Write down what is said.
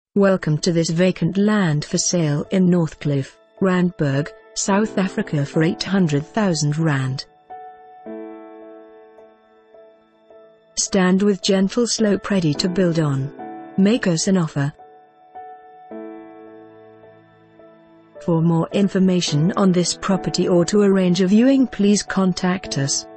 Welcome to this vacant land for sale in Northcliff, Randburg, South Africa for R800,000. Stand with gentle slope ready to build on. Make us an offer. For more information on this property or to arrange a viewing, please contact us.